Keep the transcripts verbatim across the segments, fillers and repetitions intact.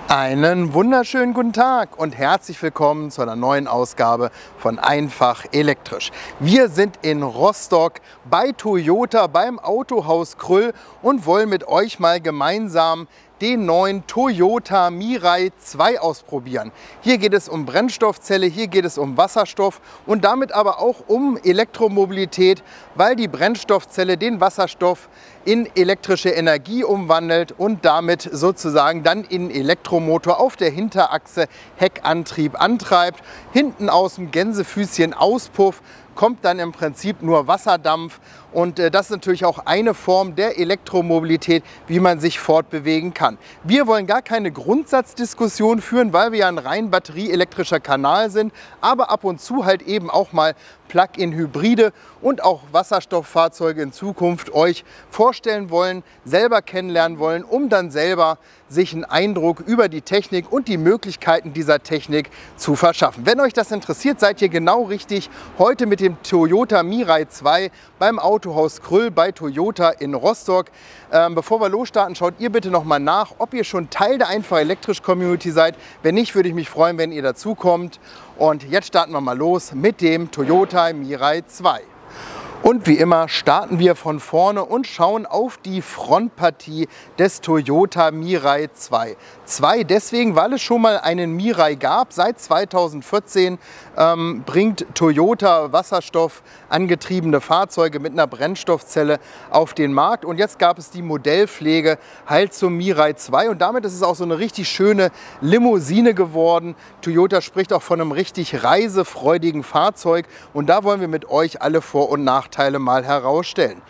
Einen wunderschönen guten Tag und herzlich willkommen zu einer neuen Ausgabe von Einfach Elektrisch. Wir sind in Rostock bei Toyota beim Autohaus Krüll und wollen mit euch mal gemeinsam den neuen Toyota Mirai zwei ausprobieren. Hier geht es um Brennstoffzelle, hier geht es um Wasserstoff und damit aber auch um Elektromobilität, weil die Brennstoffzelle den Wasserstoff in elektrische Energie umwandelt und damit sozusagen dann in Elektromotor auf der Hinterachse Heckantrieb antreibt. Hinten aus dem Gänsefüßchen Auspuff kommt dann im Prinzip nur Wasserdampf und äh, das ist natürlich auch eine Form der Elektromobilität, wie man sich fortbewegen kann. Wir wollen gar keine Grundsatzdiskussion führen, weil wir ja ein rein batterieelektrischer Kanal sind, aber ab und zu halt eben auch mal Plug-in-Hybride und auch Wasserstofffahrzeuge in Zukunft euch vorstellen wollen, selber kennenlernen wollen, um dann selber sich einen Eindruck über die Technik und die Möglichkeiten dieser Technik zu verschaffen. Wenn euch das interessiert, seid ihr genau richtig. Heute mit dem Toyota Mirai zwei beim Autohaus Krüll bei Toyota in Rostock. Ähm, bevor wir losstarten, schaut ihr bitte noch mal nach, ob ihr schon Teil der Einfach Elektrisch Community seid. Wenn nicht, würde ich mich freuen, wenn ihr dazu kommt. Und jetzt starten wir mal los mit dem Toyota Mirai zwei. Und wie immer starten wir von vorne und schauen auf die Frontpartie des Toyota Mirai zwei. zwei deswegen, weil es schon mal einen Mirai gab. Seit zweitausendvierzehn ähm, bringt Toyota Wasserstoff angetriebene Fahrzeuge mit einer Brennstoffzelle auf den Markt. Und jetzt gab es die Modellpflege halt zum Mirai zwei. Und damit ist es auch so eine richtig schöne Limousine geworden. Toyota spricht auch von einem richtig reisefreudigen Fahrzeug. Und da wollen wir mit euch alle Vor- und Nachteile Teile mal herausstellen.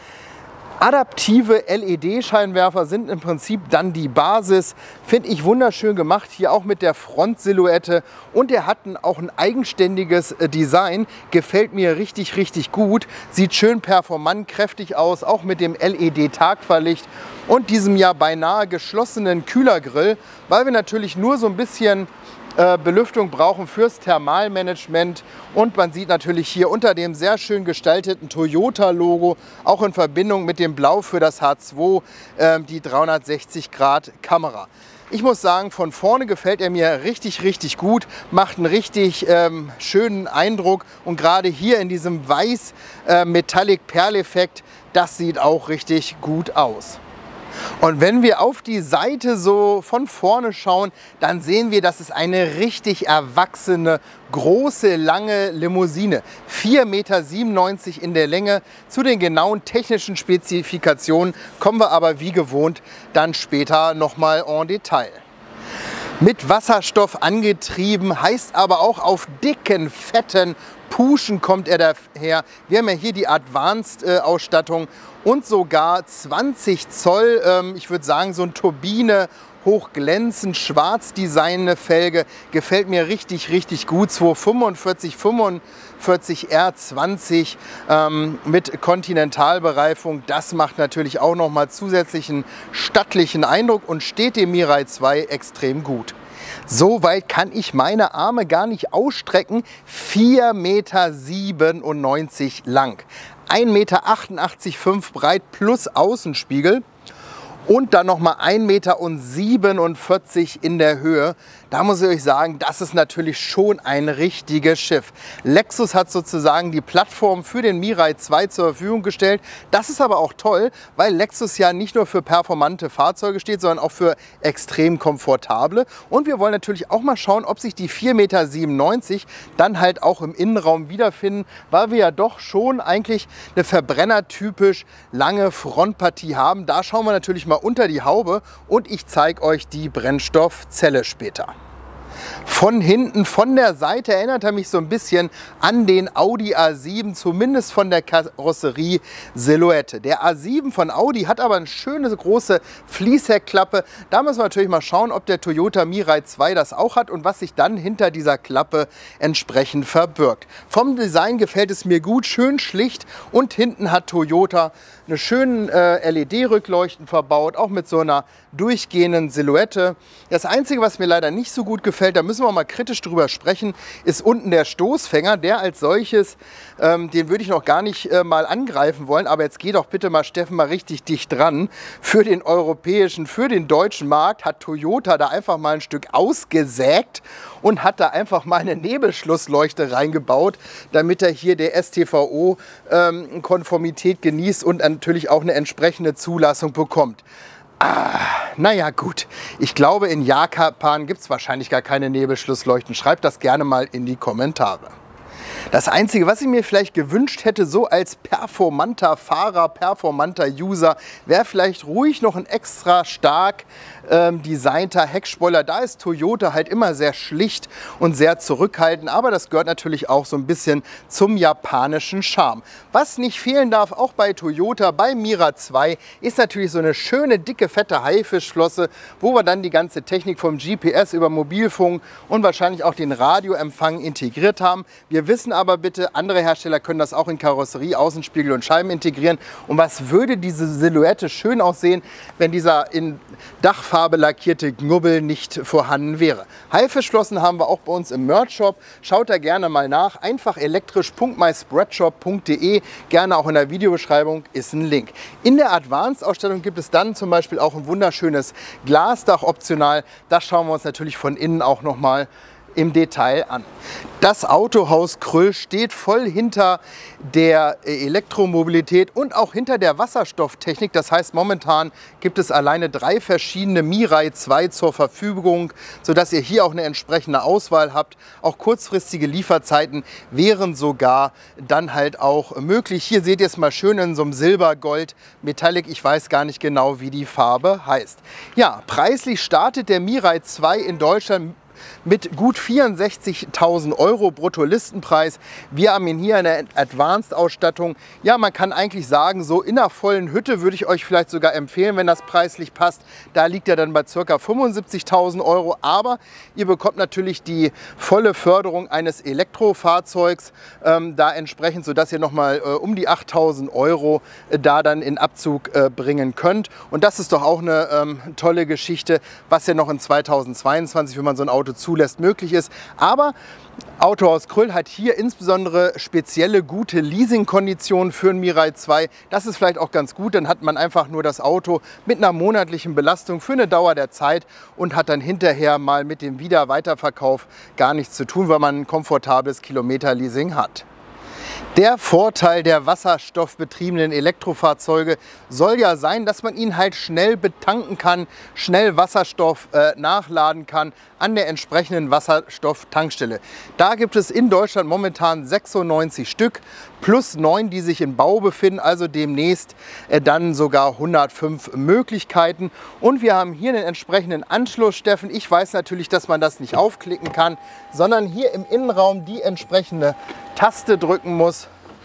Adaptive L E D-Scheinwerfer sind im Prinzip dann die Basis. Finde ich wunderschön gemacht, hier auch mit der Frontsilhouette. Und er hat auch ein eigenständiges Design. Gefällt mir richtig, richtig gut. Sieht schön performant, kräftig aus, auch mit dem L E D-Tagfahrlicht und diesem ja beinahe geschlossenen Kühlergrill, weil wir natürlich nur so ein bisschen Belüftung brauchen fürs Thermalmanagement. Und man sieht natürlich hier unter dem sehr schön gestalteten Toyota-Logo, auch in Verbindung mit dem Blau für das H zwei, die dreihundertsechzig Grad Kamera. Ich muss sagen, von vorne gefällt er mir richtig, richtig gut, macht einen richtig ähm, schönen Eindruck und gerade hier in diesem weiß äh, Metallic Perleffekt, das sieht auch richtig gut aus. Und wenn wir auf die Seite so von vorne schauen, dann sehen wir, dass es eine richtig erwachsene, große, lange Limousine. vier Komma siebenundneunzig Meter in der Länge. Zu den genauen technischen Spezifikationen kommen wir aber wie gewohnt dann später nochmal en Detail. Mit Wasserstoff angetrieben, heißt aber auch auf dicken, fetten Puschen kommt er daher. Wir haben ja hier die Advanced-Ausstattung und sogar zwanzig Zoll, ähm, ich würde sagen so eine Turbine, hochglänzend, schwarz designende Felge, gefällt mir richtig, richtig gut. zweihundertfünfundvierzig fünfundvierzig R zwanzig ähm, mit Kontinentalbereifung, das macht natürlich auch nochmal zusätzlichen stattlichen Eindruck und steht dem Mirai zwei extrem gut. So weit kann ich meine Arme gar nicht ausstrecken. vier Komma siebenundneunzig Meter lang, ein Komma achtundachtzig Komma fünf Meter breit plus Außenspiegel und dann nochmal ein Komma siebenundvierzig Meter in der Höhe. Da muss ich euch sagen, das ist natürlich schon ein richtiges Schiff. Lexus hat sozusagen die Plattform für den Mirai zwei zur Verfügung gestellt. Das ist aber auch toll, weil Lexus ja nicht nur für performante Fahrzeuge steht, sondern auch für extrem komfortable. Und wir wollen natürlich auch mal schauen, ob sich die vier Komma siebenundneunzig Meter dann halt auch im Innenraum wiederfinden, weil wir ja doch schon eigentlich eine verbrennertypisch lange Frontpartie haben. Da schauen wir natürlich mal unter die Haube und ich zeige euch die Brennstoffzelle später. Von hinten, von der Seite erinnert er mich so ein bisschen an den Audi A sieben, zumindest von der Karosserie-Silhouette. Der A sieben von Audi hat aber eine schöne große Fließheckklappe. Da müssen wir natürlich mal schauen, ob der Toyota Mirai zwei das auch hat und was sich dann hinter dieser Klappe entsprechend verbirgt. Vom Design gefällt es mir gut, schön schlicht und hinten hat Toyota eine schöne äh, L E D-Rückleuchten verbaut, auch mit so einer durchgehenden Silhouette. Das Einzige, was mir leider nicht so gut gefällt, auffällt, da müssen wir mal kritisch drüber sprechen, ist unten der Stoßfänger, der als solches, ähm, den würde ich noch gar nicht äh, mal angreifen wollen, aber jetzt geh doch bitte mal, Steffen, mal richtig dicht dran. Für den europäischen, für den deutschen Markt hat Toyota da einfach mal ein Stück ausgesägt und hat da einfach mal eine Nebelschlussleuchte reingebaut, damit er hier der S T V O-Konformität ähm, genießt und natürlich auch eine entsprechende Zulassung bekommt. Ah, naja gut, ich glaube, in Japan gibt es wahrscheinlich gar keine Nebelschlussleuchten. Schreibt das gerne mal in die Kommentare. Das Einzige, was ich mir vielleicht gewünscht hätte, so als performanter Fahrer, performanter User, wäre vielleicht ruhig noch ein extra stark ähm, designter Heckspoiler. Da ist Toyota halt immer sehr schlicht und sehr zurückhaltend, aber das gehört natürlich auch so ein bisschen zum japanischen Charme. Was nicht fehlen darf, auch bei Toyota, bei Mirai zwei, ist natürlich so eine schöne, dicke, fette Haifischflosse, wo wir dann die ganze Technik vom G P S über Mobilfunk und wahrscheinlich auch den Radioempfang integriert haben. Wir wissen aber bitte, andere Hersteller können das auch in Karosserie, Außenspiegel und Scheiben integrieren. Und was würde diese Silhouette schön aussehen, wenn dieser in Dachfarbe lackierte Knubbel nicht vorhanden wäre. Haifischflossen haben wir auch bei uns im Merch-Shop. Schaut da gerne mal nach. Einfach elektrisch punkt my spreadshop punkt de. Gerne auch in der Videobeschreibung ist ein Link. In der Advanced-Ausstellung gibt es dann zum Beispiel auch ein wunderschönes Glasdach optional. Das schauen wir uns natürlich von innen auch noch mal im Detail an. Das Autohaus Krüll steht voll hinter der Elektromobilität und auch hinter der Wasserstofftechnik. Das heißt, momentan gibt es alleine drei verschiedene Mirai zwei zur Verfügung, sodass ihr hier auch eine entsprechende Auswahl habt. Auch kurzfristige Lieferzeiten wären sogar dann halt auch möglich. Hier seht ihr es mal schön in so einem Silbergold Metallic. Ich weiß gar nicht genau, wie die Farbe heißt. Ja, preislich startet der Mirai zwei in Deutschland mit gut vierundsechzigtausend Euro Brutto-Listenpreis. Wir haben ihn hier in der Advanced-Ausstattung. Ja, man kann eigentlich sagen, so in einer vollen Hütte würde ich euch vielleicht sogar empfehlen, wenn das preislich passt. Da liegt er dann bei ca. fünfundsiebzigtausend Euro. Aber ihr bekommt natürlich die volle Förderung eines Elektrofahrzeugs ähm, da entsprechend, sodass ihr nochmal äh, um die achttausend Euro äh, da dann in Abzug äh, bringen könnt. Und das ist doch auch eine ähm, tolle Geschichte, was ja noch in zweitausendzweiundzwanzig, wenn man so ein Auto zulässt, möglich ist. Aber Autohaus Krüll hat hier insbesondere spezielle gute Leasingkonditionen für ein Mirai zwei. Das ist vielleicht auch ganz gut, dann hat man einfach nur das Auto mit einer monatlichen Belastung für eine Dauer der Zeit und hat dann hinterher mal mit dem Wieder-Weiterverkauf gar nichts zu tun, weil man ein komfortables Kilometerleasing hat. Der Vorteil der wasserstoffbetriebenen Elektrofahrzeuge soll ja sein, dass man ihn halt schnell betanken kann, schnell Wasserstoff äh, nachladen kann an der entsprechenden Wasserstofftankstelle. Da gibt es in Deutschland momentan sechsundneunzig Stück plus neun, die sich im Bau befinden, also demnächst äh, dann sogar hundertfünf Möglichkeiten. Und wir haben hier einen entsprechenden Anschluss, Steffen. Ich weiß natürlich, dass man das nicht aufklicken kann, sondern hier im Innenraum die entsprechende Taste drücken muss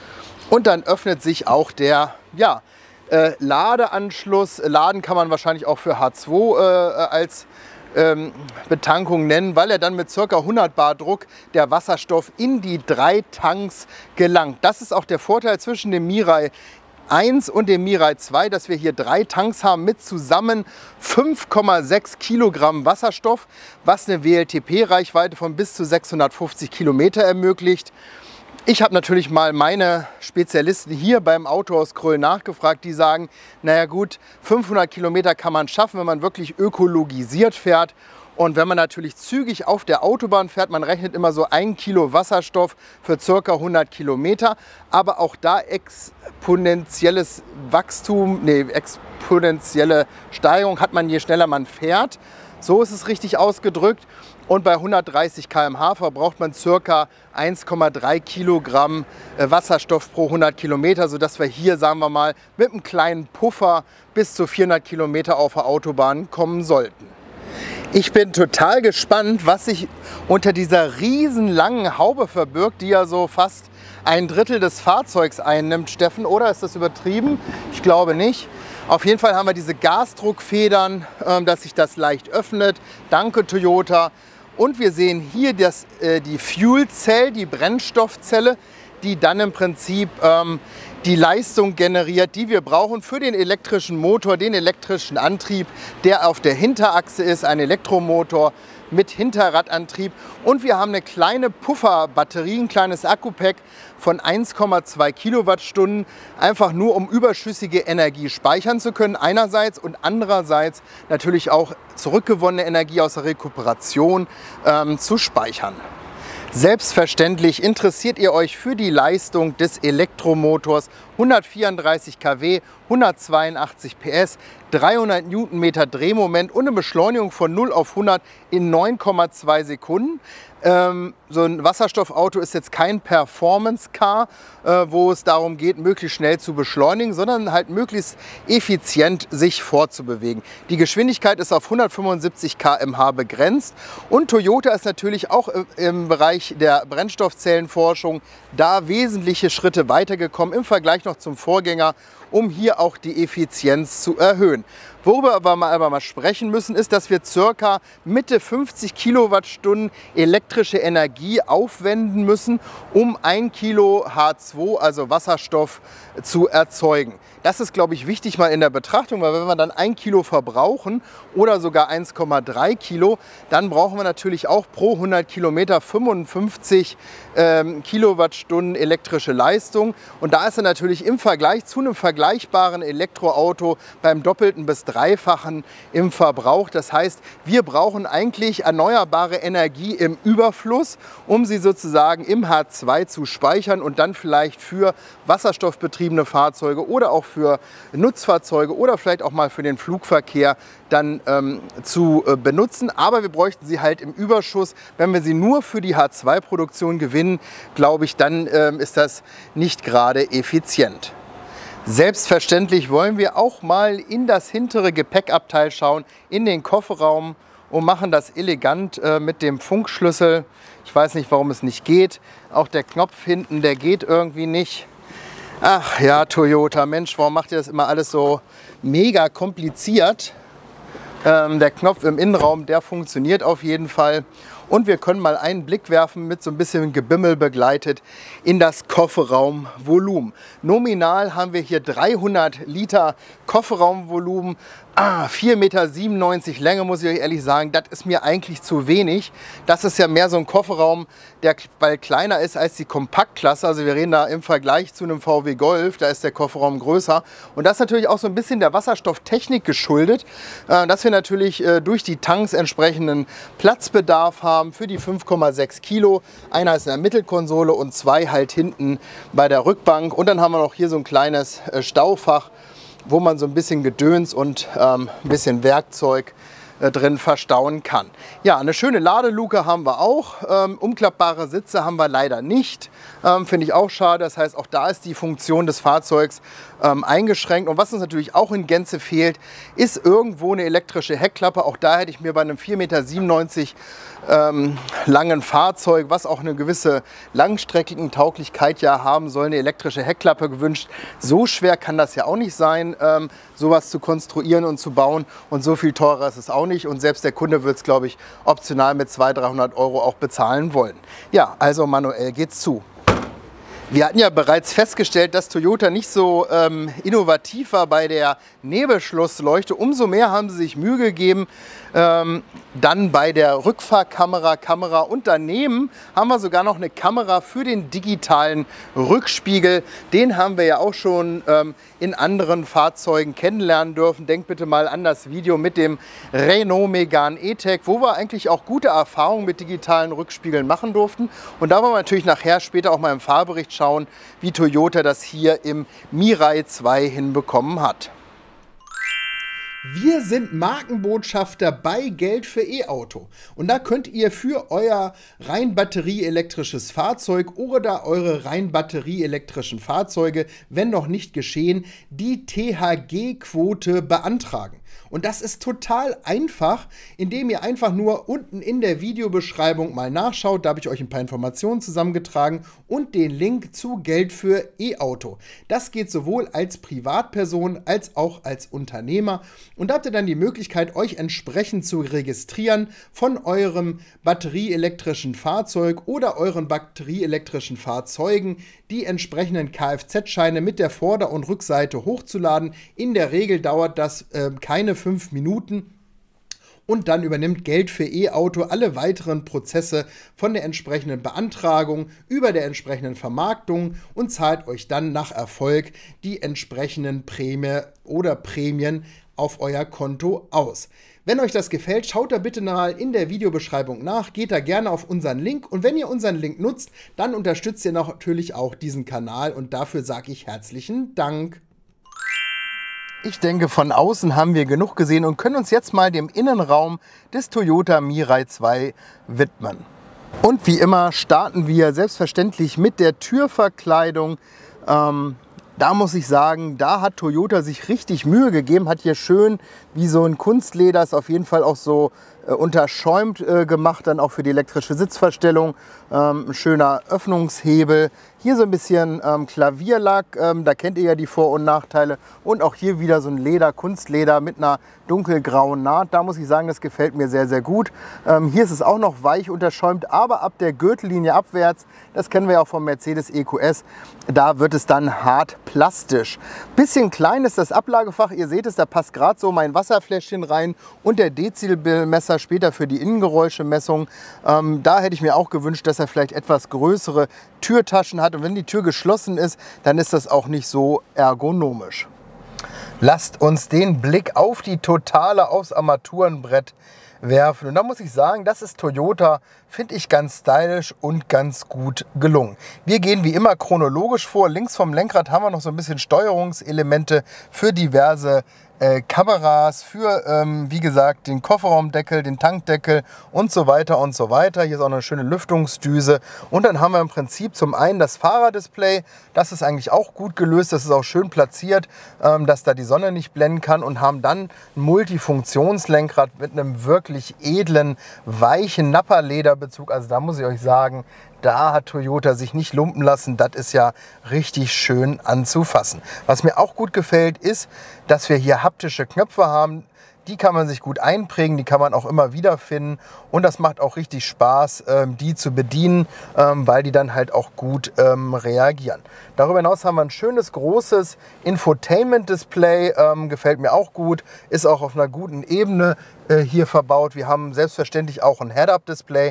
und dann öffnet sich auch der ja, äh, Ladeanschluss. Laden kann man wahrscheinlich auch für H zwei äh, als ähm, Betankung nennen, weil er dann mit ca. hundert Bar Druck der Wasserstoff in die drei Tanks gelangt. Das ist auch der Vorteil zwischen dem Mirai eins und dem Mirai zwei, dass wir hier drei Tanks haben mit zusammen fünf Komma sechs Kilogramm Wasserstoff, was eine W L T P-Reichweite von bis zu sechshundertfünfzig Kilometer ermöglicht. Ich habe natürlich mal meine Spezialisten hier beim Autohaus Krüll nachgefragt, die sagen, naja gut, fünfhundert Kilometer kann man schaffen, wenn man wirklich ökologisiert fährt. Und wenn man natürlich zügig auf der Autobahn fährt, man rechnet immer so ein Kilo Wasserstoff für ca. hundert Kilometer, aber auch da exponentielles Wachstum, nee, exponentielle Steigerung hat man, je schneller man fährt. So ist es richtig ausgedrückt. Und bei hundertdreißig Kilometer pro Stunde verbraucht man ca. eins Komma drei Kilogramm Wasserstoff pro hundert Kilometer, sodass wir hier, sagen wir mal, mit einem kleinen Puffer bis zu vierhundert Kilometer auf der Autobahn kommen sollten. Ich bin total gespannt, was sich unter dieser riesen langen Haube verbirgt, die ja so fast ein Drittel des Fahrzeugs einnimmt, Steffen. Oder ist das übertrieben? Ich glaube nicht. Auf jeden Fall haben wir diese Gasdruckfedern, dass sich das leicht öffnet. Danke Toyota. Und wir sehen hier das, äh, die Fuel Cell, die Brennstoffzelle, die dann im Prinzip ähm, die Leistung generiert, die wir brauchen für den elektrischen Motor, den elektrischen Antrieb, der auf der Hinterachse ist, ein Elektromotor mit Hinterradantrieb. Und wir haben eine kleine Pufferbatterie, ein kleines Akku-Pack von eins Komma zwei Kilowattstunden, einfach nur um überschüssige Energie speichern zu können einerseits und andererseits natürlich auch zurückgewonnene Energie aus der Rekuperation ähm, zu speichern. Selbstverständlich interessiert ihr euch für die Leistung des Elektromotors, hundertvierunddreißig Kilowatt, hundertzweiundachtzig P S, dreihundert Newtonmeter Drehmoment und eine Beschleunigung von null auf hundert in neun Komma zwei Sekunden. Ähm, so ein Wasserstoffauto ist jetzt kein Performance-Car, äh, wo es darum geht, möglichst schnell zu beschleunigen, sondern halt möglichst effizient sich fortzubewegen. Die Geschwindigkeit ist auf hundertfünfundsiebzig Kilometer pro Stunde begrenzt und Toyota ist natürlich auch im Bereich der Brennstoffzellenforschung da wesentliche Schritte weitergekommen im Vergleich noch zum Vorgänger, um hier auch die Effizienz zu erhöhen. Worüber wir mal, aber mal sprechen müssen, ist, dass wir circa Mitte fünfzig Kilowattstunden elektrische Energie aufwenden müssen, um ein Kilo H zwei, also Wasserstoff, zu erzeugen. Das ist, glaube ich, wichtig mal in der Betrachtung, weil wenn wir dann ein Kilo verbrauchen oder sogar eins Komma drei Kilo, dann brauchen wir natürlich auch pro hundert Kilometer fünfundfünfzig ähm, Kilowattstunden elektrische Leistung. Und da ist er natürlich im Vergleich zu einem vergleichbaren Elektroauto beim doppelten bis dreifachen im Verbrauch. Das heißt, wir brauchen eigentlich erneuerbare Energie im Überfluss, um sie sozusagen im H zwei zu speichern und dann vielleicht für wasserstoffbetriebene Fahrzeuge oder auch für Nutzfahrzeuge oder vielleicht auch mal für den Flugverkehr dann ähm, zu äh, benutzen. Aber wir bräuchten sie halt im Überschuss. Wenn wir sie nur für die H zwei Produktion gewinnen, glaube ich, dann ähm, ist das nicht gerade effizient. Selbstverständlich wollen wir auch mal in das hintere Gepäckabteil schauen, in den Kofferraum und machen das elegant äh, mit dem Funkschlüssel. Ich weiß nicht, warum es nicht geht. Auch der Knopf hinten, der geht irgendwie nicht. Ach ja, Toyota, Mensch, warum macht ihr das immer alles so mega kompliziert? Ähm, der Knopf im Innenraum, der funktioniert auf jeden Fall. Und wir können mal einen Blick werfen, mit so ein bisschen Gebimmel begleitet, in das Kofferraumvolumen. Nominal haben wir hier dreihundert Liter Kofferraumvolumen. Ah, vier Komma siebenundneunzig Meter Länge, muss ich euch ehrlich sagen, das ist mir eigentlich zu wenig. Das ist ja mehr so ein Kofferraum, der bald kleiner ist als die Kompaktklasse. Also wir reden da im Vergleich zu einem V W Golf, da ist der Kofferraum größer. Und das ist natürlich auch so ein bisschen der Wasserstofftechnik geschuldet, dass wir natürlich durch die Tanks entsprechenden Platzbedarf haben für die fünf Komma sechs Kilo. Einer ist in der Mittelkonsole und zwei halt hinten bei der Rückbank. Und dann haben wir noch hier so ein kleines Staufach, wo man so ein bisschen Gedöns und ähm, ein bisschen Werkzeug äh, drin verstauen kann. Ja, eine schöne Ladeluke haben wir auch. Ähm, umklappbare Sitze haben wir leider nicht. Ähm, Finde ich auch schade. Das heißt, auch da ist die Funktion des Fahrzeugs ähm, eingeschränkt. Und was uns natürlich auch in Gänze fehlt, ist irgendwo eine elektrische Heckklappe. Auch da hätte ich mir bei einem vier Komma siebenundneunzig Meter ähm, langen Fahrzeug, was auch eine gewisse Langstreckentauglichkeit ja haben soll, eine elektrische Heckklappe gewünscht. So schwer kann das ja auch nicht sein, ähm, sowas zu konstruieren und zu bauen. Und so viel teurer ist es auch nicht. Und selbst der Kunde wird es, glaube ich, optional mit zweihundert, dreihundert Euro auch bezahlen wollen. Ja, also manuell geht's zu. Wir hatten ja bereits festgestellt, dass Toyota nicht so ähm, innovativ war bei der Nebelschlussleuchte. Umso mehr haben sie sich Mühe gegeben, ähm, dann bei der Rückfahrkamera, Kamera und daneben haben wir sogar noch eine Kamera für den digitalen Rückspiegel. Den haben wir ja auch schon ähm, in anderen Fahrzeugen kennenlernen dürfen. Denkt bitte mal an das Video mit dem Renault Megane E-Tech, wo wir eigentlich auch gute Erfahrungen mit digitalen Rückspiegeln machen durften. Und da wollen wir natürlich nachher später auch mal im Fahrbericht schauen, wie Toyota das hier im Mirai zwei hinbekommen hat. Wir sind Markenbotschafter bei Geld für E-Auto und da könnt ihr für euer rein batterieelektrisches Fahrzeug oder eure rein batterieelektrischen Fahrzeuge, wenn noch nicht geschehen, die T H G-Quote beantragen. Und das ist total einfach, indem ihr einfach nur unten in der Videobeschreibung mal nachschaut. Da habe ich euch ein paar Informationen zusammengetragen und den Link zu Geld für E-Auto. Das geht sowohl als Privatperson als auch als Unternehmer. Und da habt ihr dann die Möglichkeit, euch entsprechend zu registrieren von eurem batterieelektrischen Fahrzeug oder euren batterieelektrischen Fahrzeugen, die entsprechenden Kfz-Scheine mit der Vorder- und Rückseite hochzuladen. In der Regel dauert das äh, keine fünf Minuten. und dann übernimmt Geld für E-Auto alle weiteren Prozesse von der entsprechenden Beantragung über der entsprechenden Vermarktung und zahlt euch dann nach Erfolg die entsprechenden Prämie oder Prämien auf euer Konto aus. Wenn euch das gefällt, schaut da bitte mal in der Videobeschreibung nach, geht da gerne auf unseren Link und wenn ihr unseren Link nutzt, dann unterstützt ihr natürlich auch diesen Kanal und dafür sage ich herzlichen Dank. Ich denke, von außen haben wir genug gesehen und können uns jetzt mal dem Innenraum des Toyota Mirai zwei widmen. Und wie immer starten wir selbstverständlich mit der Türverkleidung. Ähm, Da muss ich sagen, da hat Toyota sich richtig Mühe gegeben, hat hier schön wie so ein Kunstleder, ist auf jeden Fall auch so äh, unterschäumt äh, gemacht, dann auch für die elektrische Sitzverstellung. Ähm, ein schöner Öffnungshebel. Hier so ein bisschen ähm, Klavierlack, ähm, da kennt ihr ja die Vor- und Nachteile. Und auch hier wieder so ein Leder, Kunstleder mit einer dunkelgrauen Naht. Da muss ich sagen, das gefällt mir sehr, sehr gut. Ähm, hier ist es auch noch weich unterschäumt, aber ab der Gürtellinie abwärts, das kennen wir ja auch vom Mercedes E Q S, da wird es dann hart plastisch. Bisschen klein ist das Ablagefach, ihr seht es, da passt gerade so mein Wasserfläschchen rein und der Dezibelmesser später für die Innengeräuschemessung. Ähm, da hätte ich mir auch gewünscht, dass er vielleicht etwas größere Türtaschen hat und wenn die Tür geschlossen ist, dann ist das auch nicht so ergonomisch. Lasst uns den Blick auf die Totale aufs Armaturenbrett werfen. Und da muss ich sagen, das ist Toyota, finde ich ganz stylisch und ganz gut gelungen. Wir gehen wie immer chronologisch vor. Links vom Lenkrad haben wir noch so ein bisschen Steuerungselemente für diverse äh, Kameras, für, ähm, wie gesagt, den Kofferraumdeckel, den Tankdeckel und so weiter und so weiter. Hier ist auch eine schöne Lüftungsdüse. Und dann haben wir im Prinzip zum einen das Fahrerdisplay. Das ist eigentlich auch gut gelöst. Das ist auch schön platziert, ähm, dass da die Sonne nicht blenden kann. Und haben dann ein Multifunktionslenkrad mit einem wirklich edlen, weichen Nappa-Lederbezug. Also da muss ich euch sagen, da hat Toyota sich nicht lumpen lassen. Das ist ja richtig schön anzufassen. Was mir auch gut gefällt, ist, dass wir hier haptische Knöpfe haben. Die kann man sich gut einprägen, die kann man auch immer wieder finden. Und das macht auch richtig Spaß, die zu bedienen, weil die dann halt auch gut reagieren. Darüber hinaus haben wir ein schönes, großes Infotainment-Display. Gefällt mir auch gut, ist auch auf einer guten Ebene hier verbaut. Wir haben selbstverständlich auch ein Head-Up-Display.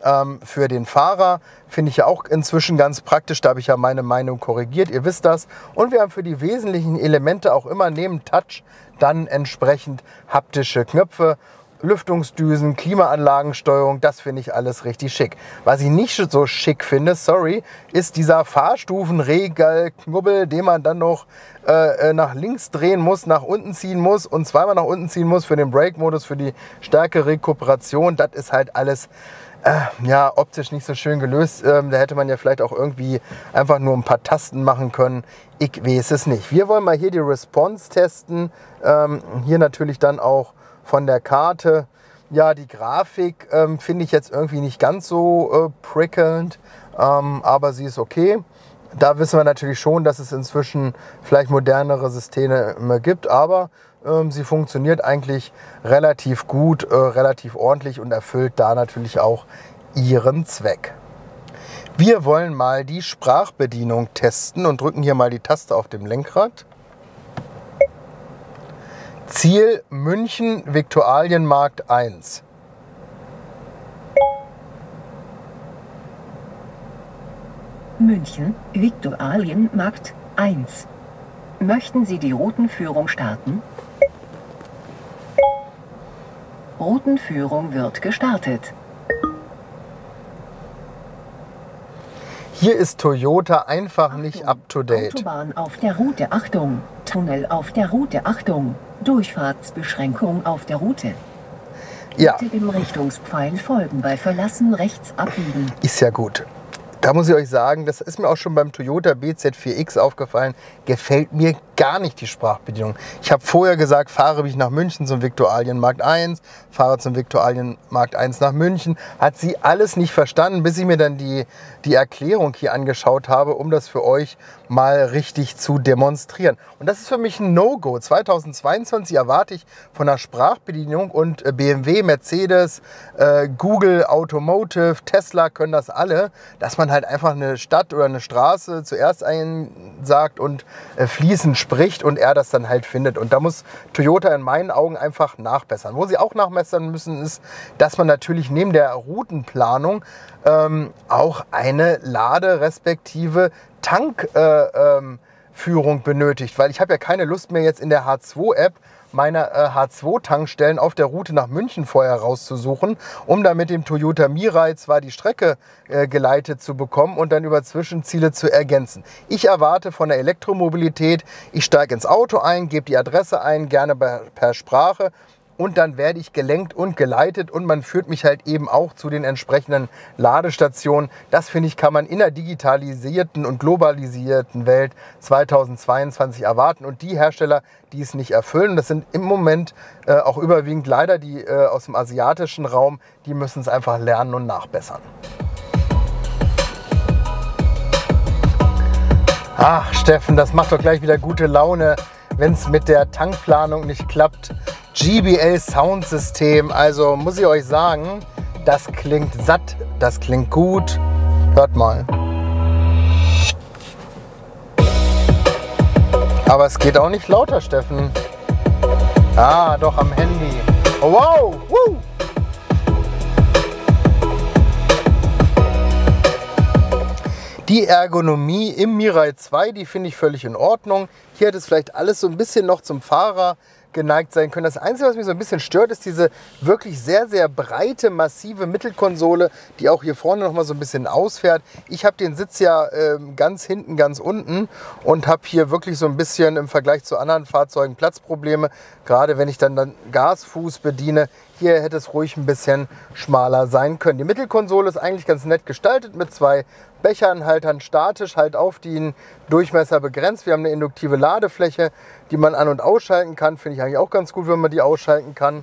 Für den Fahrer finde ich ja auch inzwischen ganz praktisch, da habe ich ja meine Meinung korrigiert, ihr wisst das. Und wir haben für die wesentlichen Elemente auch immer neben Touch dann entsprechend haptische Knöpfe, Lüftungsdüsen, Klimaanlagensteuerung, das finde ich alles richtig schick. Was ich nicht so schick finde, sorry, ist dieser Fahrstufenregelknubbel, den man dann noch äh, nach links drehen muss, nach unten ziehen muss und zweimal nach unten ziehen muss für den Brake-Modus, für die stärkere Rekuperation. Das ist halt alles Äh, ja, optisch nicht so schön gelöst. Ähm, da hätte man ja vielleicht auch irgendwie einfach nur ein paar Tasten machen können. Ich weiß es nicht. Wir wollen mal hier die Response testen. Ähm, hier natürlich dann auch von der Karte. Ja, die Grafik ähm, finde ich jetzt irgendwie nicht ganz so äh, prickelnd, ähm, aber sie ist okay. Da wissen wir natürlich schon, dass es inzwischen vielleicht modernere Systeme gibt, aber ähm, sie funktioniert eigentlich relativ gut, äh, relativ ordentlich und erfüllt da natürlich auch ihren Zweck. Wir wollen mal die Sprachbedienung testen und drücken hier mal die Taste auf dem Lenkrad. Ziel München, Viktualienmarkt eins. München, Viktualienmarkt eins. Möchten Sie die Routenführung starten? Routenführung wird gestartet. Hier ist Toyota einfach Achtung, nicht up to date. Autobahn auf der Route, Achtung. Tunnel auf der Route, Achtung. Durchfahrtsbeschränkung auf der Route. Ja. Bitte dem Richtungspfeil folgen, bei Verlassen rechts abbiegen. Ist ja gut. Da muss ich euch sagen, das ist mir auch schon beim Toyota B Z vier X aufgefallen, gefällt mir gar nicht die Sprachbedienung. Ich habe vorher gesagt, fahre mich nach München zum Viktualienmarkt eins, fahre zum Viktualienmarkt eins nach München. Hat sie alles nicht verstanden, bis ich mir dann die, die Erklärung hier angeschaut habe, um das für euch mal richtig zu demonstrieren. Und das ist für mich ein No-Go. zweitausendzweiundzwanzig erwarte ich von der Sprachbedienung und B M W, Mercedes, äh, Google, Automotive, Tesla können das alle, dass man halt einfach eine Stadt oder eine Straße zuerst einsagt und äh, fließend spricht. entspricht und er das dann halt findet. Und da muss Toyota in meinen Augen einfach nachbessern. Wo sie auch nachbessern müssen, ist, dass man natürlich neben der Routenplanung ähm, auch eine Lade- respektive Tankführung äh, ähm, benötigt. Weil ich habe ja keine Lust mehr jetzt in der H zwei App meine äh, H zwei Tankstellen auf der Route nach München vorher rauszusuchen, um dann mit dem Toyota Mirai zwar die Strecke äh, geleitet zu bekommen und dann über Zwischenziele zu ergänzen. Ich erwarte von der Elektromobilität, ich steige ins Auto ein, gebe die Adresse ein, gerne per, per Sprache. Und dann werde ich gelenkt und geleitet und man führt mich halt eben auch zu den entsprechenden Ladestationen. Das, finde ich, kann man in der digitalisierten und globalisierten Welt zweitausendzweiundzwanzig erwarten. Und die Hersteller, die es nicht erfüllen, das sind im Moment äh, auch überwiegend leider die äh, aus dem asiatischen Raum, die müssen es einfach lernen und nachbessern. Ach, Steffen, das macht doch gleich wieder gute Laune, wenn es mit der Tankplanung nicht klappt. G B L Soundsystem, also muss ich euch sagen, das klingt satt, das klingt gut. Hört mal. Aber es geht auch nicht lauter, Steffen. Ah, doch am Handy. Oh, wow! Woo! Die Ergonomie im Mirai zwei, die finde ich völlig in Ordnung. Hier hat es vielleicht alles so ein bisschen noch zum Fahrer geneigt sein können. Das Einzige, was mich so ein bisschen stört, ist diese wirklich sehr, sehr breite, massive Mittelkonsole, die auch hier vorne noch mal so ein bisschen ausfährt. Ich habe den Sitz ja äh, ganz hinten, ganz unten und habe hier wirklich so ein bisschen im Vergleich zu anderen Fahrzeugen Platzprobleme. Gerade wenn ich dann den Gasfuß bediene. Hier hätte es ruhig ein bisschen schmaler sein können. Die Mittelkonsole ist eigentlich ganz nett gestaltet mit zwei Bechernhaltern, statisch halt auf den Durchmesser begrenzt. Wir haben eine induktive Ladefläche, die man an- und ausschalten kann. Finde ich eigentlich auch ganz gut, wenn man die ausschalten kann.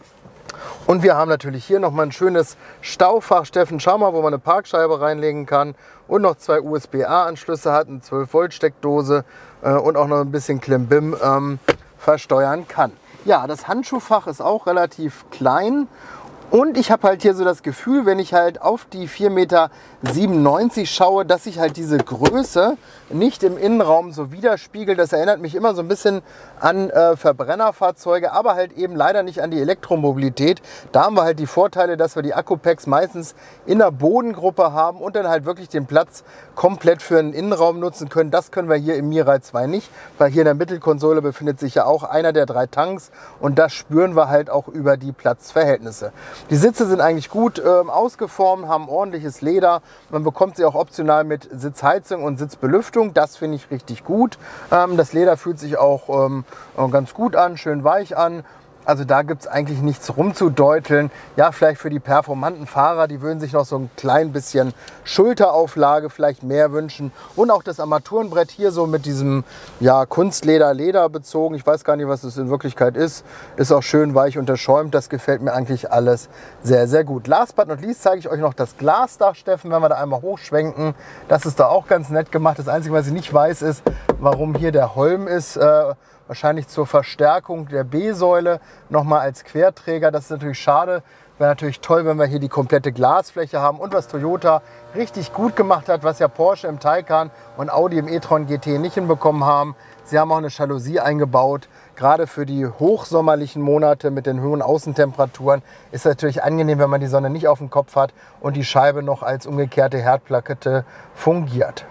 Und wir haben natürlich hier nochmal ein schönes Staufach, Steffen, schau mal, wo man eine Parkscheibe reinlegen kann. Und noch zwei U S B A-Anschlüsse hat, eine zwölf Volt Steckdose äh, und auch noch ein bisschen Klimbim ähm, versteuern kann. Ja, das Handschuhfach ist auch relativ klein. Und ich habe halt hier so das Gefühl, wenn ich halt auf die vier Meter siebenundneunzig schaue, dass sich halt diese Größe nicht im Innenraum so widerspiegelt. Das erinnert mich immer so ein bisschen an äh, Verbrennerfahrzeuge, aber halt eben leider nicht an die Elektromobilität. Da haben wir halt die Vorteile, dass wir die Akkupacks meistens in der Bodengruppe haben und dann halt wirklich den Platz komplett für einen Innenraum nutzen können. Das können wir hier im Mirai zwei nicht, weil hier in der Mittelkonsole befindet sich ja auch einer der drei Tanks und das spüren wir halt auch über die Platzverhältnisse. Die Sitze sind eigentlich gut äh, ausgeformt, haben ordentliches Leder. Man bekommt sie auch optional mit Sitzheizung und Sitzbelüftung. Das finde ich richtig gut. Ähm, das Leder fühlt sich auch ähm, ganz gut an, schön weich an. Also da gibt es eigentlich nichts rumzudeuteln. Ja, vielleicht für die performanten Fahrer, die würden sich noch so ein klein bisschen Schulterauflage vielleicht mehr wünschen. Und auch das Armaturenbrett hier so mit diesem ja, Kunstleder, Leder bezogen. Ich weiß gar nicht, was es in Wirklichkeit ist. Ist auch schön weich unterschäumt. Das gefällt mir eigentlich alles sehr, sehr gut. Last but not least zeige ich euch noch das Glasdach, Steffen, wenn wir da einmal hochschwenken. Das ist da auch ganz nett gemacht. Das Einzige, was ich nicht weiß, ist, warum hier der Holm ist. Äh, Wahrscheinlich zur Verstärkung der B-Säule nochmal als Querträger. Das ist natürlich schade. Wäre natürlich toll, wenn wir hier die komplette Glasfläche haben. Und was Toyota richtig gut gemacht hat, was ja Porsche im Taycan und Audi im e-tron G T nicht hinbekommen haben. Sie haben auch eine Jalousie eingebaut. Gerade für die hochsommerlichen Monate mit den hohen Außentemperaturen ist es natürlich angenehm, wenn man die Sonne nicht auf dem Kopf hat und die Scheibe noch als umgekehrte Herdplakette fungiert.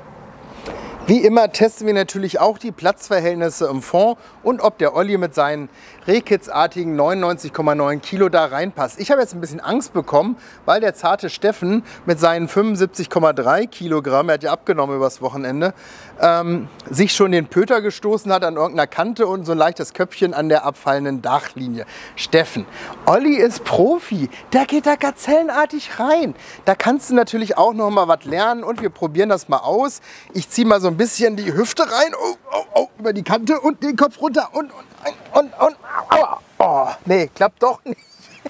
Wie immer testen wir natürlich auch die Platzverhältnisse im Fond und ob der Olli mit seinen Rehkitz-artigen neunundneunzig Komma neun Kilo da reinpasst. Ich habe jetzt ein bisschen Angst bekommen, weil der zarte Steffen mit seinen fünfundsiebzig Komma drei Kilogramm, er hat ja abgenommen übers Wochenende, ähm, sich schon den Pöter gestoßen hat an irgendeiner Kante und so ein leichtes Köpfchen an der abfallenden Dachlinie. Steffen, Olli ist Profi, der geht da gazellenartig rein. Da kannst du natürlich auch noch mal was lernen und wir probieren das mal aus. Ich ziehe mal so ein bisschen die Hüfte rein, oh, oh, oh, über die Kante und den Kopf runter und, und, und, und, aua. Oh, nee, klappt doch nicht.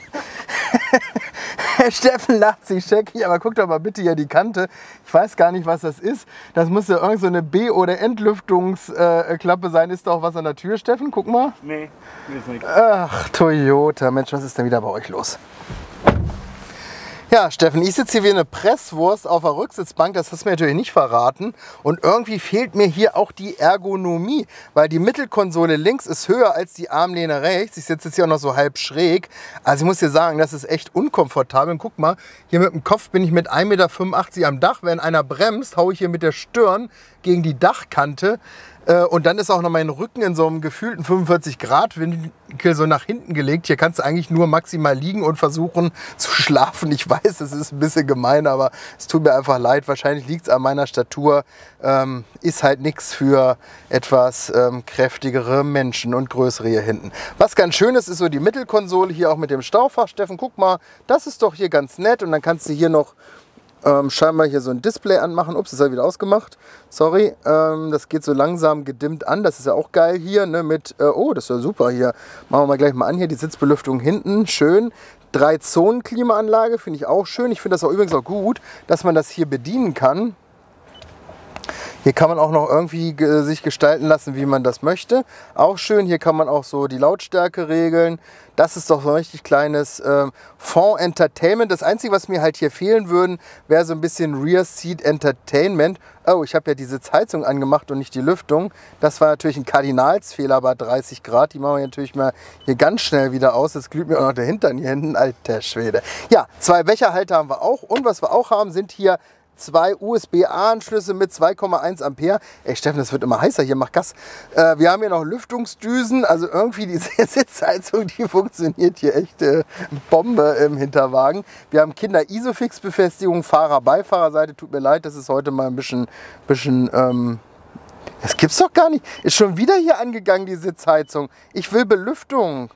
Herr Steffen lacht sich scheckig, aber guckt doch mal bitte hier die Kante. Ich weiß gar nicht, was das ist. Das muss ja irgend so eine B- oder Entlüftungsklappe sein. Ist da auch was an der Tür, Steffen? Guck mal. Nee, ist nicht. Ach, Toyota. Mensch, was ist denn wieder bei euch los? Ja, Steffen, ich sitze hier wie eine Presswurst auf der Rücksitzbank, das hast du mir natürlich nicht verraten. Und irgendwie fehlt mir hier auch die Ergonomie, weil die Mittelkonsole links ist höher als die Armlehne rechts. Ich sitze jetzt hier auch noch so halb schräg. Also ich muss dir sagen, das ist echt unkomfortabel. Und guck mal, hier mit dem Kopf bin ich mit ein Meter fünfundachtzig am Dach. Wenn einer bremst, haue ich hier mit der Stirn gegen die Dachkante. Und dann ist auch noch mein Rücken in so einem gefühlten fünfundvierzig Grad Winkel so nach hinten gelegt. Hier kannst du eigentlich nur maximal liegen und versuchen zu schlafen. Ich weiß, es ist ein bisschen gemein, aber es tut mir einfach leid. Wahrscheinlich liegt es an meiner Statur. Ähm, ist halt nichts für etwas ähm, kräftigere Menschen und größere hier hinten. Was ganz schön ist, ist so die Mittelkonsole hier auch mit dem Staufach. Steffen, guck mal, das ist doch hier ganz nett. Und dann kannst du hier noch Ähm, scheinbar hier so ein Display anmachen. Ups, das hat wieder ausgemacht. Sorry. Ähm, das geht so langsam gedimmt an. Das ist ja auch geil hier. Ne, mit, äh, oh, das ist ja super hier. Machen wir mal gleich mal an hier. Die Sitzbelüftung hinten. Schön. Drei Zonen Klimaanlage. Finde ich auch schön. Ich finde das auch übrigens auch gut, dass man das hier bedienen kann. Hier kann man auch noch irgendwie äh, sich gestalten lassen, wie man das möchte. Auch schön, hier kann man auch so die Lautstärke regeln. Das ist doch so ein richtig kleines äh, Fond Entertainment. Das Einzige, was mir halt hier fehlen würde, wäre so ein bisschen Rear Seat Entertainment. Oh, ich habe ja die Sitzheizung angemacht und nicht die Lüftung. Das war natürlich ein Kardinalsfehler bei dreißig Grad. Die machen wir natürlich mal hier ganz schnell wieder aus. Jetzt glüht mir auch noch der Hintern hier hinten. Alter Schwede. Ja, zwei Becherhalter haben wir auch. Und was wir auch haben, sind hier zwei U S B A-Anschlüsse mit zwei Komma eins Ampere. Ey Steffen, das wird immer heißer hier, mach Gas. Äh, wir haben hier noch Lüftungsdüsen, also irgendwie die Sitzheizung, die funktioniert hier echt äh, Bombe im Hinterwagen. Wir haben Kinder-Isofix-Befestigung, Fahrer-Beifahrerseite. Tut mir leid, das ist heute mal ein bisschen, bisschen ähm, das gibt's doch gar nicht. Ist schon wieder hier angegangen, die Sitzheizung. Ich will Belüftung.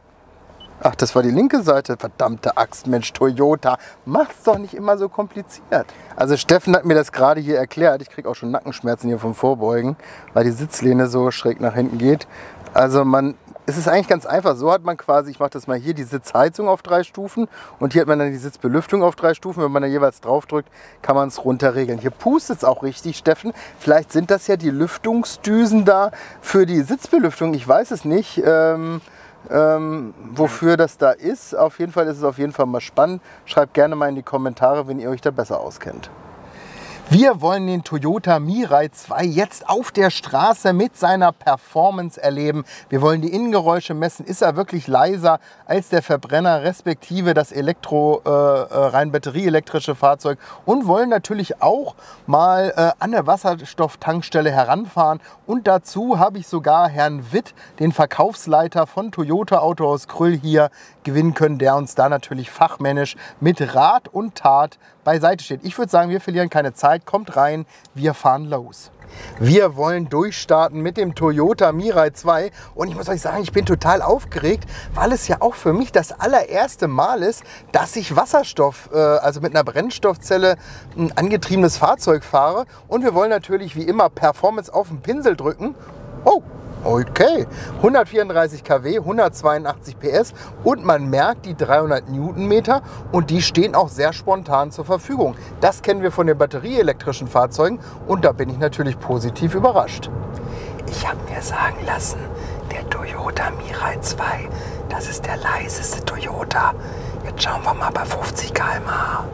Ach, das war die linke Seite. Verdammte Axt, Mensch, Toyota. Macht's doch nicht immer so kompliziert. Also Steffen hat mir das gerade hier erklärt. Ich kriege auch schon Nackenschmerzen hier vom Vorbeugen, weil die Sitzlehne so schräg nach hinten geht. Also man, es ist eigentlich ganz einfach. So hat man quasi, ich mache das mal hier, die Sitzheizung auf drei Stufen. Und hier hat man dann die Sitzbelüftung auf drei Stufen. Wenn man da jeweils drauf drückt, kann man es runterregeln. Hier pustet es auch richtig, Steffen. Vielleicht sind das ja die Lüftungsdüsen da für die Sitzbelüftung. Ich weiß es nicht. Ähm, Ähm, wofür das da ist. Auf jeden Fall ist es auf jeden Fall mal spannend. Schreibt gerne mal in die Kommentare, wenn ihr euch da besser auskennt. Wir wollen den Toyota Mirai zwei jetzt auf der Straße mit seiner Performance erleben. Wir wollen die Innengeräusche messen. Ist er wirklich leiser als der Verbrenner, respektive das Elektro, äh, rein batterieelektrische Fahrzeug? Und wollen natürlich auch mal äh, an der Wasserstofftankstelle heranfahren. Und dazu habe ich sogar Herrn Witt, den Verkaufsleiter von Toyota Autohaus Krüll, hier gewinnen können, der uns da natürlich fachmännisch mit Rat und Tat beiseite steht. Ich würde sagen, wir verlieren keine Zeit. Kommt rein, wir fahren los. Wir wollen durchstarten mit dem Toyota Mirai zwei und ich muss euch sagen, ich bin total aufgeregt, weil es ja auch für mich das allererste Mal ist, dass ich Wasserstoff, äh, also mit einer Brennstoffzelle ein angetriebenes Fahrzeug fahre. Und wir wollen natürlich wie immer Performance auf den Pinsel drücken. Oh! Okay, hundertvierunddreißig Kilowatt, hundertzweiundachtzig P S und man merkt die dreihundert Newtonmeter und die stehen auch sehr spontan zur Verfügung. Das kennen wir von den batterieelektrischen Fahrzeugen und da bin ich natürlich positiv überrascht. Ich habe mir sagen lassen, der Toyota Mirai zwei, das ist der leiseste Toyota. Jetzt schauen wir mal bei fünfzig Kilometer pro Stunde.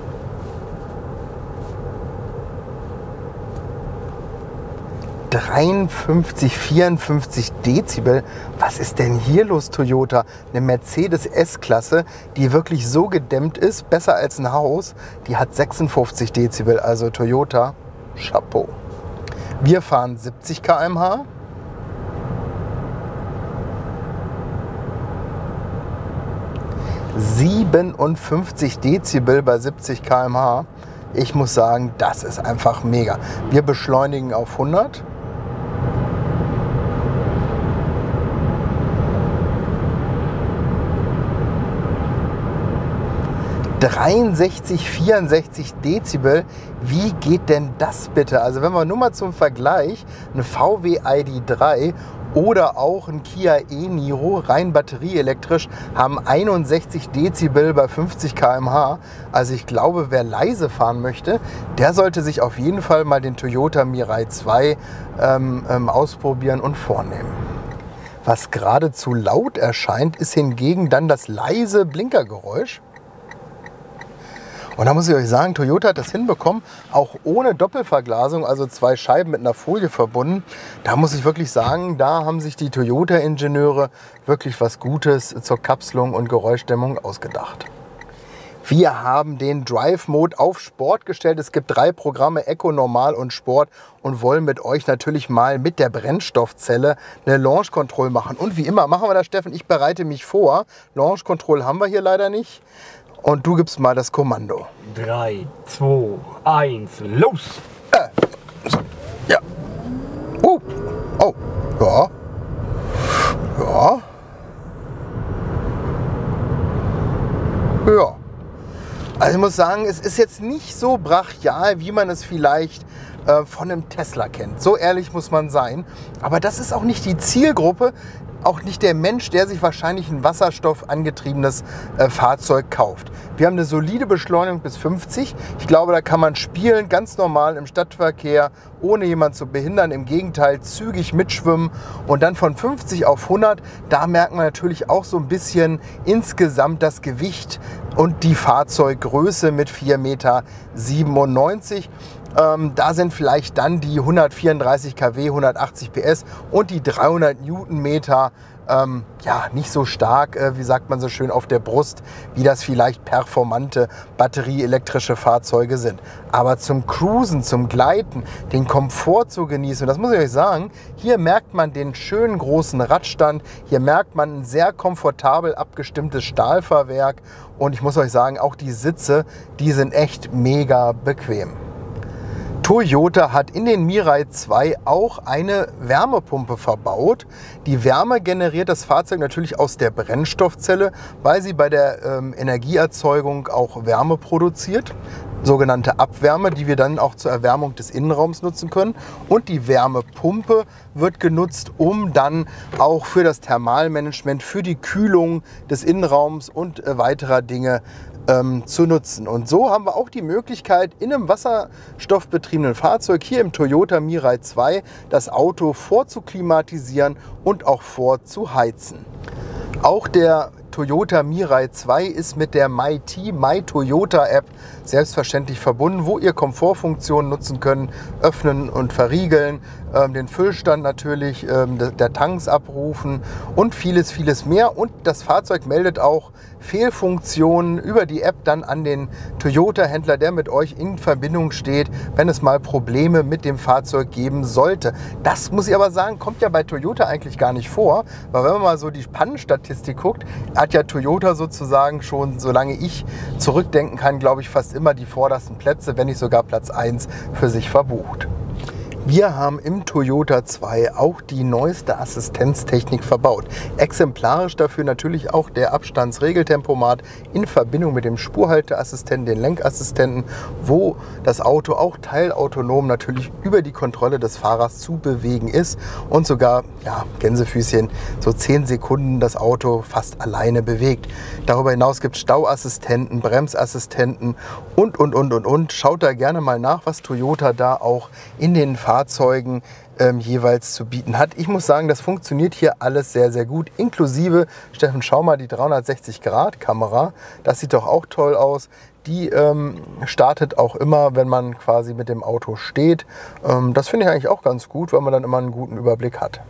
dreiundfünfzig, vierundfünfzig Dezibel. Was ist denn hier los, Toyota? Eine Mercedes S-Klasse, die wirklich so gedämmt ist, besser als ein Haus, die hat sechsundfünfzig Dezibel. Also Toyota, Chapeau. Wir fahren siebzig Kilometer pro Stunde. siebenundfünfzig Dezibel bei siebzig Kilometer pro Stunde. Ich muss sagen, das ist einfach mega. Wir beschleunigen auf hundert. dreiundsechzig, vierundsechzig Dezibel. Wie geht denn das bitte? Also wenn wir nur mal zum Vergleich ein V W I D drei oder auch ein Kia e-Niro, rein batterieelektrisch, haben einundsechzig Dezibel bei fünfzig Kilometer pro Stunde. Also ich glaube, wer leise fahren möchte, der sollte sich auf jeden Fall mal den Toyota Mirai zwei ähm, ähm, ausprobieren und vornehmen. Was geradezu laut erscheint, ist hingegen dann das leise Blinkergeräusch. Und da muss ich euch sagen, Toyota hat das hinbekommen, auch ohne Doppelverglasung, also zwei Scheiben mit einer Folie verbunden. Da muss ich wirklich sagen, da haben sich die Toyota-Ingenieure wirklich was Gutes zur Kapselung und Geräuschdämmung ausgedacht. Wir haben den Drive-Mode auf Sport gestellt. Es gibt drei Programme, Eco, Normal und Sport, und wollen mit euch natürlich mal mit der Brennstoffzelle eine Launch Control machen. Und wie immer machen wir das, Steffen, ich bereite mich vor. Launch Control haben wir hier leider nicht. Und du gibst mal das Kommando. drei, zwei, eins, los! Äh, so, ja. Uh, oh, ja. Ja. Ja. Also ich muss sagen, es ist jetzt nicht so brachial, wie man es vielleicht äh, von einem Tesla kennt. So ehrlich muss man sein. Aber das ist auch nicht die Zielgruppe, auch nicht der Mensch, der sich wahrscheinlich ein wasserstoffangetriebenes äh, Fahrzeug kauft. Wir haben eine solide Beschleunigung bis fünfzig. Ich glaube, da kann man spielen, ganz normal im Stadtverkehr, ohne jemanden zu behindern. Im Gegenteil, zügig mitschwimmen. Und dann von fünfzig auf hundert, da merkt man natürlich auch so ein bisschen insgesamt das Gewicht und die Fahrzeuggröße mit vier Komma siebenundneunzig Meter. Ähm, da sind vielleicht dann die hundertvierunddreißig Kilowatt, hundertachtzig P S und die dreihundert Newtonmeter ähm, ja, nicht so stark, äh, wie sagt man so schön, auf der Brust, wie das vielleicht performante batterieelektrische Fahrzeuge sind. Aber zum Cruisen, zum Gleiten, den Komfort zu genießen, und das muss ich euch sagen, hier merkt man den schönen großen Radstand, hier merkt man ein sehr komfortabel abgestimmtes Stahlfahrwerk, und ich muss euch sagen, auch die Sitze, die sind echt mega bequem. Toyota hat in den Mirai zwei auch eine Wärmepumpe verbaut. Die Wärme generiert das Fahrzeug natürlich aus der Brennstoffzelle, weil sie bei der ähm, Energieerzeugung auch Wärme produziert. Sogenannte Abwärme, die wir dann auch zur Erwärmung des Innenraums nutzen können. Und die Wärmepumpe wird genutzt, um dann auch für das Thermalmanagement, für die Kühlung des Innenraums und äh, weiterer Dinge ähm, zu nutzen. Und so haben wir auch die Möglichkeit, in einem wasserstoffbetriebenen Fahrzeug, hier im Toyota Mirai zwei, das Auto vorzuklimatisieren und auch vorzuheizen. Auch der Toyota Mirai zwei ist mit der MyT, My Toyota App selbstverständlich verbunden, wo ihr Komfortfunktionen nutzen könnt, öffnen und verriegeln, ähm, den Füllstand natürlich ähm, der Tanks abrufen und vieles, vieles mehr. Und das Fahrzeug meldet auch Fehlfunktionen über die App dann an den Toyota-Händler, der mit euch in Verbindung steht, wenn es mal Probleme mit dem Fahrzeug geben sollte. Das muss ich aber sagen, kommt ja bei Toyota eigentlich gar nicht vor, weil wenn man mal so die Pannenstatistik guckt, hat ja Toyota sozusagen schon, solange ich zurückdenken kann, glaube ich, fast immer die vordersten Plätze, wenn nicht sogar Platz eins für sich verbucht. Wir haben im Toyota zwei auch die neueste Assistenztechnik verbaut. Exemplarisch dafür natürlich auch der Abstandsregeltempomat in Verbindung mit dem Spurhalteassistenten, den Lenkassistenten, wo das Auto auch teilautonom natürlich über die Kontrolle des Fahrers zu bewegen ist und sogar, ja, Gänsefüßchen, so zehn Sekunden das Auto fast alleine bewegt. Darüber hinaus gibt es Stauassistenten, Bremsassistenten und, und, und, und, und. Schaut da gerne mal nach, was Toyota da auch in den Fahrzeugen ähm, jeweils zu bieten hat. Ich muss sagen, das funktioniert hier alles sehr, sehr gut. Inklusive, Steffen, schau mal, die dreihundertsechzig Grad Kamera. Das sieht doch auch toll aus. Die ähm, startet auch immer, wenn man quasi mit dem Auto steht. Ähm, das finde ich eigentlich auch ganz gut, weil man dann immer einen guten Überblick hat.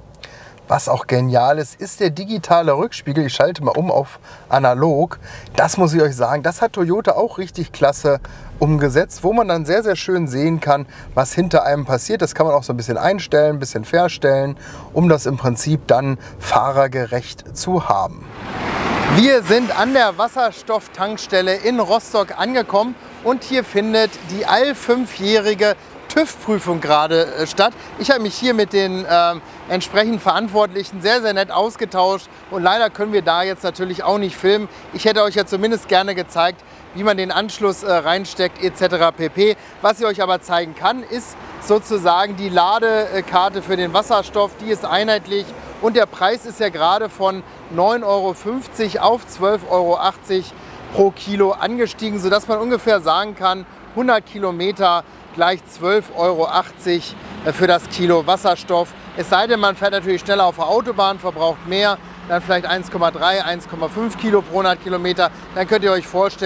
Was auch genial ist, ist der digitale Rückspiegel. Ich schalte mal um auf analog. Das muss ich euch sagen, das hat Toyota auch richtig klasse umgesetzt, wo man dann sehr, sehr schön sehen kann, was hinter einem passiert. Das kann man auch so ein bisschen einstellen, ein bisschen verstellen, um das im Prinzip dann fahrergerecht zu haben. Wir sind an der Wasserstofftankstelle in Rostock angekommen und hier findet die all fünfjährige TÜV-Prüfung gerade äh, statt. Ich habe mich hier mit den äh, entsprechend Verantwortlichen sehr, sehr nett ausgetauscht und leider können wir da jetzt natürlich auch nicht filmen. Ich hätte euch ja zumindest gerne gezeigt, wie man den Anschluss äh, reinsteckt et cetera pp. Was ich euch aber zeigen kann, ist sozusagen die Ladekarte für den Wasserstoff. Die ist einheitlich und der Preis ist ja gerade von neun Euro fünfzig auf zwölf Euro achtzig pro Kilo angestiegen, sodass man ungefähr sagen kann, hundert Kilometer gleich zwölf Euro achtzig für das Kilo Wasserstoff. Es sei denn, man fährt natürlich schneller auf der Autobahn, verbraucht mehr, dann vielleicht eins Komma drei, eins Komma fünf Kilo pro hundert Kilometer. Dann könnt ihr euch vorstellen,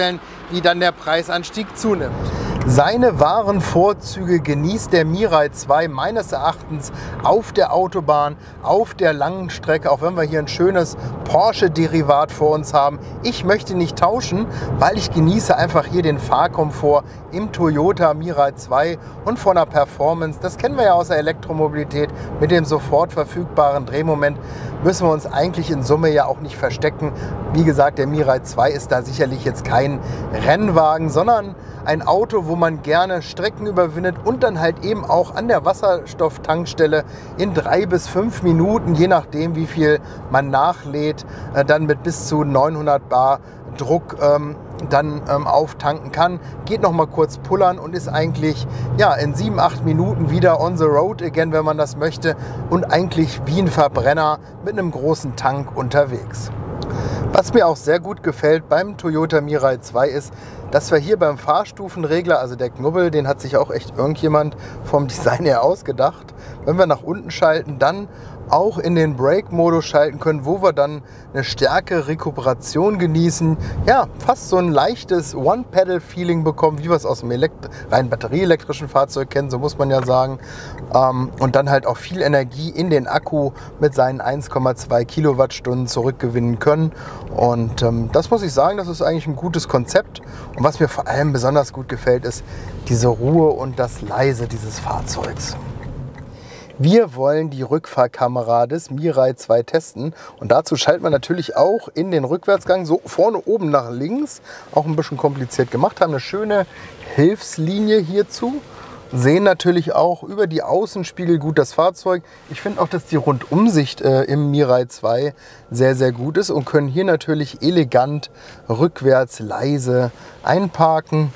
wie dann der Preisanstieg zunimmt. Seine wahren Vorzüge genießt der Mirai zwei meines Erachtens auf der Autobahn, auf der langen Strecke, auch wenn wir hier ein schönes Porsche-Derivat vor uns haben. Ich möchte nicht tauschen, weil ich genieße einfach hier den Fahrkomfort im Toyota Mirai zwei und von der Performance. Das kennen wir ja aus der Elektromobilität. Mit dem sofort verfügbaren Drehmoment müssen wir uns eigentlich in Summe ja auch nicht verstecken. Wie gesagt, der Mirai zwei ist da sicherlich jetzt kein Rennwagen, sondern ein Auto, wo man gerne Strecken überwindet und dann halt eben auch an der Wasserstofftankstelle in drei bis fünf Minuten, je nachdem wie viel man nachlädt, dann mit bis zu neunhundert Bar Druck ähm, dann ähm, auftanken kann. Geht noch mal kurz pullern und ist eigentlich ja, in sieben, acht Minuten wieder on the road again, wenn man das möchte, und eigentlich wie ein Verbrenner mit einem großen Tank unterwegs. Was mir auch sehr gut gefällt beim Toyota Mirai zwei ist, dass wir hier beim Fahrstufenregler, also der Knubbel, den hat sich auch echt irgendjemand vom Design her ausgedacht, wenn wir nach unten schalten, dann auch in den Brake-Modus schalten können, wo wir dann eine stärkere Rekuperation genießen. Ja, fast so ein leichtes One-Pedal-Feeling bekommen, wie wir es aus dem Elekt- rein batterieelektrischen Fahrzeug kennen, so muss man ja sagen. Ähm, und dann halt auch viel Energie in den Akku mit seinen eins Komma zwei Kilowattstunden zurückgewinnen können. Und ähm, das muss ich sagen, das ist eigentlich ein gutes Konzept. Und was mir vor allem besonders gut gefällt, ist diese Ruhe und das Leise dieses Fahrzeugs. Wir wollen die Rückfahrkamera des Mirai zwei testen und dazu schalten wir natürlich auch in den Rückwärtsgang, so vorne oben nach links, auch ein bisschen kompliziert gemacht, haben eine schöne Hilfslinie hierzu, sehen natürlich auch über die Außenspiegel gut das Fahrzeug. Ich finde auch, dass die Rundumsicht äh, im Mirai zwei sehr, sehr gut ist und können hier natürlich elegant rückwärts leise einparken.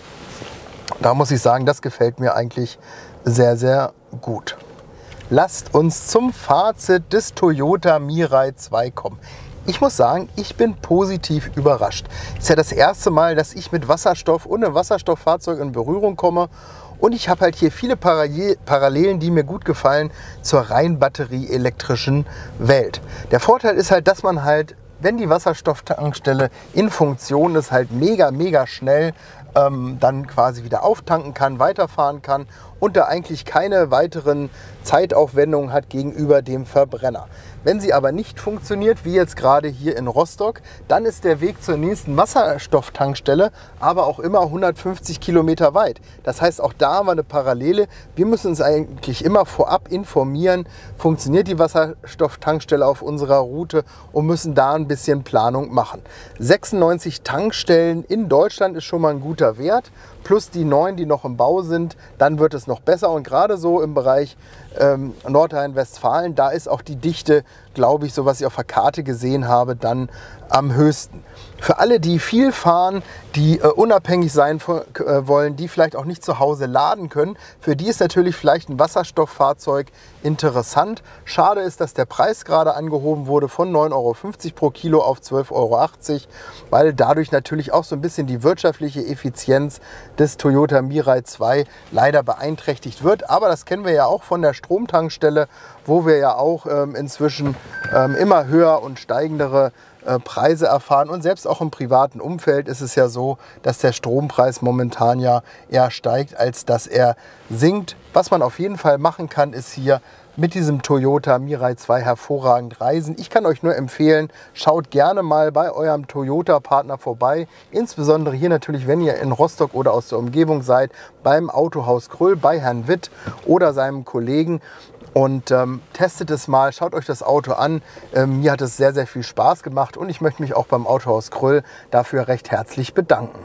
Da muss ich sagen, das gefällt mir eigentlich sehr, sehr gut. Lasst uns zum Fazit des Toyota Mirai zwei kommen. Ich muss sagen, ich bin positiv überrascht. Es ist ja das erste Mal, dass ich mit Wasserstoff und einem Wasserstofffahrzeug in Berührung komme. Und ich habe halt hier viele Parallelen, die mir gut gefallen zur rein batterieelektrischen Welt. Der Vorteil ist halt, dass man halt, wenn die Wasserstofftankstelle in Funktion ist, halt mega, mega schnell ähm, dann quasi wieder auftanken kann, weiterfahren kann und da eigentlich keine weiteren Zeitaufwendungen hat gegenüber dem Verbrenner. Wenn sie aber nicht funktioniert, wie jetzt gerade hier in Rostock, dann ist der Weg zur nächsten Wasserstofftankstelle aber auch immer hundertfünfzig Kilometer weit. Das heißt, auch da haben wir eine Parallele. Wir müssen uns eigentlich immer vorab informieren, funktioniert die Wasserstofftankstelle auf unserer Route, und müssen da ein bisschen Planung machen. sechsundneunzig Tankstellen in Deutschland ist schon mal ein guter Wert, plus die neun, die noch im Bau sind, dann wird es noch besser. Und gerade so im Bereich ähm, Nordrhein-Westfalen, da ist auch die Dichte, glaube ich, so was ich auf der Karte gesehen habe, dann am höchsten. Für alle, die viel fahren, die äh, unabhängig sein äh, wollen, die vielleicht auch nicht zu Hause laden können, für die ist natürlich vielleicht ein Wasserstofffahrzeug interessant. Schade ist, dass der Preis gerade angehoben wurde von neun Euro fünfzig pro Kilo auf zwölf Euro achtzig, weil dadurch natürlich auch so ein bisschen die wirtschaftliche Effizienz des Toyota Mirai zwei leider beeinträchtigt wird. Aber das kennen wir ja auch von der Stromtankstelle, wo wir ja auch ähm, inzwischen ähm, immer höher und steigendere äh, Preise erfahren. Und selbst auch im privaten Umfeld ist es ja so, dass der Strompreis momentan ja eher steigt, als dass er sinkt. Was man auf jeden Fall machen kann, ist hier mit diesem Toyota Mirai zwei hervorragend reisen. Ich kann euch nur empfehlen, schaut gerne mal bei eurem Toyota-Partner vorbei. Insbesondere hier natürlich, wenn ihr in Rostock oder aus der Umgebung seid, beim Autohaus Krüll, bei Herrn Witt oder seinem Kollegen. Und ähm, testet es mal, schaut euch das Auto an. Ähm, mir hat es sehr, sehr viel Spaß gemacht und ich möchte mich auch beim Autohaus Krüll dafür recht herzlich bedanken.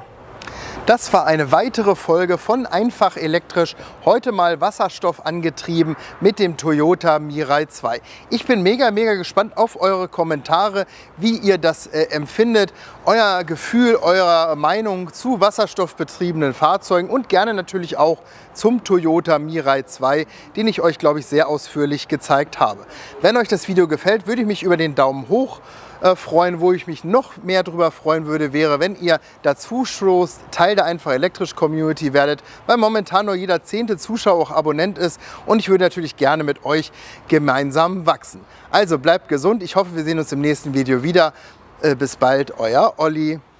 Das war eine weitere Folge von Einfach Elektrisch, heute mal Wasserstoff angetrieben mit dem Toyota Mirai zwei. Ich bin mega, mega gespannt auf eure Kommentare, wie ihr das äh, empfindet, euer Gefühl, eure Meinung zu wasserstoffbetriebenen Fahrzeugen und gerne natürlich auch zum Toyota Mirai zwei, den ich euch, glaube ich, sehr ausführlich gezeigt habe. Wenn euch das Video gefällt, würde ich mich über den Daumen hoch freuen. Wo ich mich noch mehr darüber freuen würde, wäre, wenn ihr dazu stoßt, Teil der Einfach Elektrisch Community werdet, weil momentan nur jeder zehnte Zuschauer auch Abonnent ist und ich würde natürlich gerne mit euch gemeinsam wachsen. Also bleibt gesund, ich hoffe, wir sehen uns im nächsten Video wieder. Bis bald, euer Olli.